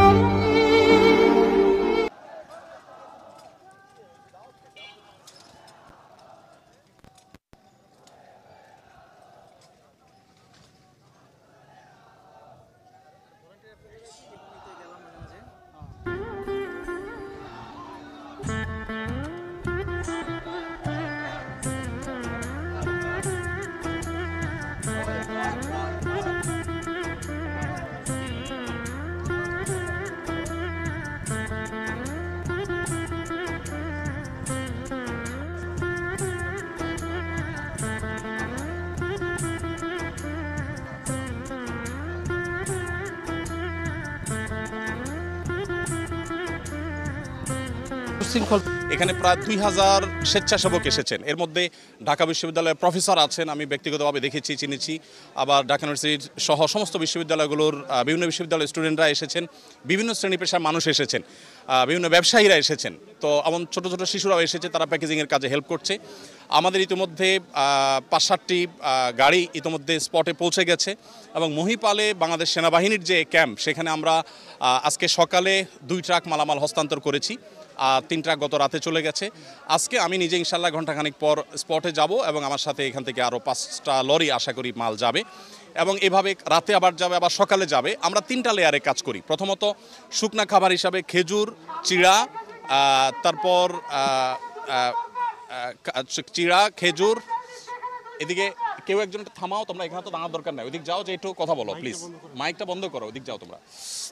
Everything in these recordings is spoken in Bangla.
এখানে প্রায় 2000 স্বেচ্ছাসেবক এসেছেন। এর মধ্যে ঢাকা বিশ্ববিদ্যালয়ের প্রফেসর আছেন, আমি ব্যক্তিগতভাবে দেখেছি, চিনেছি। আবার ঢাকা ইউনিভার্সিটি সহ সমস্ত বিশ্ববিদ্যালয়গুলোর বিভিন্ন বিশ্ববিদ্যালয়ের স্টুডেন্টরা এসেছেন, বিভিন্ন শ্রেণী পেশার মানুষ এসেছেন, বিভিন্ন ব্যবসায়ীরা এসেছেন। তো এমন ছোট ছোট শিশুরাও এসেছে, তারা প্যাকেজিংয়ের কাজে হেল্প করছে। আমাদের ইতিমধ্যে 5-7টি গাড়ি ইতিমধ্যে স্পটে পৌঁছে গেছে এবং মহিপালে বাংলাদেশ সেনাবাহিনীর যে ক্যাম্প, সেখানে আমরা আজকে সকালে 2 ট্রাক মালামাল হস্তান্তর করেছি, আর 3 ট্রাক গত রাতে চলে গেছে। আজকে আমি নিজে ইনশাল্লাহ ঘণ্টাখানিক পর স্পটে যাব এবং আমার সাথে এখান থেকে আরও 5টা লরি আশা করি মাল যাবে এবং এভাবে রাতে আবার যাবে, আবার সকালে যাবে। আমরা 3টা লেয়ারে কাজ করি। প্রথমত শুকনা খাবার হিসাবে খেজুর, চিড়া, তারপর চিড়া, খেজুর। এদিকে কেউ একজন থামাও, তোমরা এখানে তো দাঁড়ার দরকার নাই, ওইদিক যাও, যে একটু কথা বলো প্লিজ, মাইকটা বন্ধ করো, ওইদিক যাও তোমরা।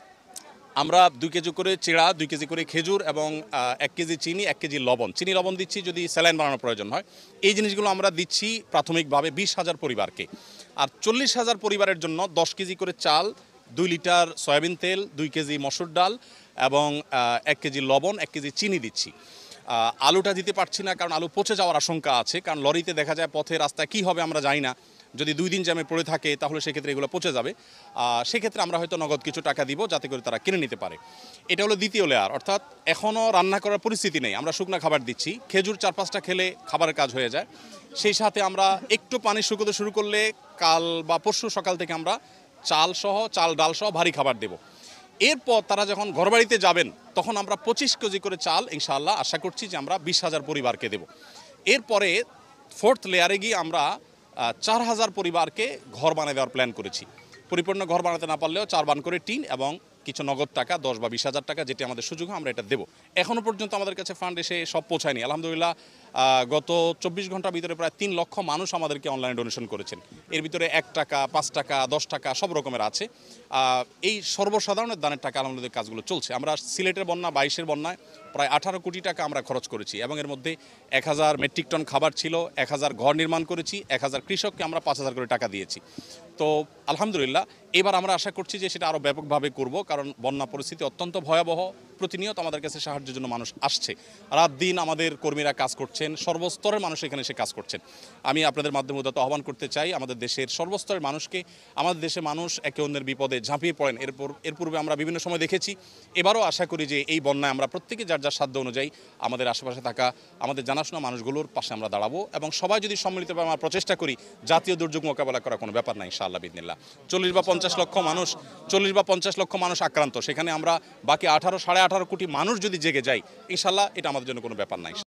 আমরা 2 কেজি করে চিড়া, 2 কেজি করে খেজুর এবং 1 কেজি চিনি, 1 কেজি লবণ, চিনি লবণ দিচ্ছি যদি স্যালাইন বানানোর প্রয়োজন হয়। এই জিনিসগুলো আমরা দিচ্ছি প্রাথমিকভাবে 20,000 পরিবারকে। আর 40,000 পরিবারের জন্য 10 কেজি করে চাল, 2 লিটার সয়াবিন তেল, 2 কেজি মসুর ডাল এবং 1 কেজি লবণ, 1 কেজি চিনি দিচ্ছি। আলুটা দিতে পারছি না কারণ আলু পচে যাওয়ার আশঙ্কা আছে, কারণ লরিতে দেখা যায় পথে রাস্তায় কী হবে আমরা জানি না, যদি 2 দিন জ্যামে পড়ে থাকে তাহলে সেক্ষেত্রে এগুলো পচে যাবে। সেক্ষেত্রে আমরা হয়তো নগদ কিছু টাকা দিব যাতে করে তারা কিনে নিতে পারে। এটা হলো দ্বিতীয় লেয়ার, অর্থাৎ এখনও রান্না করার পরিস্থিতি নেই, আমরা শুকনো খাবার দিচ্ছি। খেজুর 4-5টা খেলে খাবারের কাজ হয়ে যায়। সেই সাথে আমরা একটু পানি শুকোতে শুরু করলে কাল বা পরশু সকাল থেকে আমরা চাল ডাল সহ ভারী খাবার দেব। এরপর তারা যখন ঘরবাড়িতে যাবেন তখন আমরা 25 কেজি করে চাল ইনশাআল্লাহ আশা করছি যে আমরা 20,000 পরিবারকে দেব। এরপরে 4th লেয়ারে গিয়ে আমরা 4,000 পরিবারকে ঘর বানিয়ে দেওয়ার প্ল্যান করেছি। পরিপূর্ণ ঘর বানাতে না পারলেও 4 বান করে টিন এবং কিছু নগদ টাকা 10 বা 20,000 টাকা, যেটি আমাদের সুযোগ হয় আমরা এটা দেবো। এখনও পর্যন্ত আমাদের কাছে ফান্ড এসে সব পৌঁছায়নি। আলহামদুলিল্লাহ গত 24 ঘন্টার ভিতরে প্রায় 3 লক্ষ মানুষ আমাদেরকে অনলাইনে ডোনেশন করেছেন। এর ভিতরে 1 টাকা, 5 টাকা, 10 টাকা সব রকমের আছে। এই সর্বসাধারণের দানের টাকা আলহামদুলিল্লাহ কাজগুলো চলছে। আমরা সিলেটের বন্যা 22-এর বন্যায় প্রায় 18 কোটি টাকা আমরা খরচ করেছি এবং এর মধ্যে 1000 মেট্রিক টন খাবার ছিল, 1000 ঘর নির্মাণ করেছি, 1000 কৃষককে আমরা 5,000 করে টাকা দিয়েছি। তো আলহামদুলিল্লাহ এবার আমরা আশা করছি যে সেটা আরও ব্যাপকভাবে করব, কারণ বন্যা পরিস্থিতি অত্যন্ত ভয়াবহ। প্রতিনিয়ত আমাদের কাছে সাহায্যের জন্য মানুষ আসছে, রাত দিন আমাদের কর্মীরা কাজ করছেন, সর্বস্তরের মানুষ এখানে এসে কাজ করছেন। আমি আপনাদের মাধ্যমে উদ্যত আহ্বান করতে চাই আমাদের দেশের সর্বস্তরের মানুষকে। আমাদের দেশে মানুষ একে অন্যের বিপদে ঝাঁপিয়ে পড়েন, এর পূর্বে আমরা বিভিন্ন সময় দেখেছি। এবারও আশা করি যে এই বন্যায় আমরা প্রত্যেকে যার যার সাধ্য অনুযায়ী আমাদের আশেপাশে থাকা আমাদের জানাশোনা মানুষগুলোর পাশে আমরা দাঁড়াবো এবং সবাই যদি সম্মিলিতভাবে আমরা প্রচেষ্টা করি, জাতীয় দুর্যোগ মোকাবেলা করা কোনো ব্যাপার না ইনশাআল্লাহ বিদিনিল্লাহ। 40 বা 50 লক্ষ মানুষ আক্রান্ত, সেখানে আমরা বাকি 18-18.5 কোটি মানুষ যদি জেগে যাই ইনশাআল্লাহ এটা আমাদের জন্য কোনো ব্যাপার নাই।